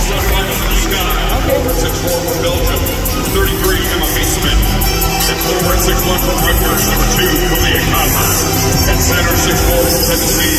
semifinals in the sky. Forward 6'4" from Belgium, 33, Emma Smith. And forward 6'1" from Rutgers, number 2, Kalia Copper. And center 6'4" from Tennessee,